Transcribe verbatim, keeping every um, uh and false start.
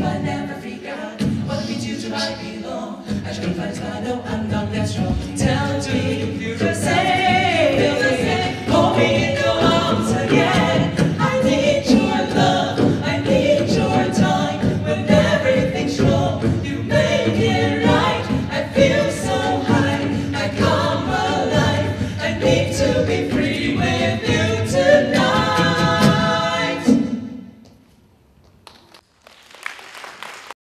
I never freak out. What we do to I belong. I should find I know I'm not that strong. Tell me if you're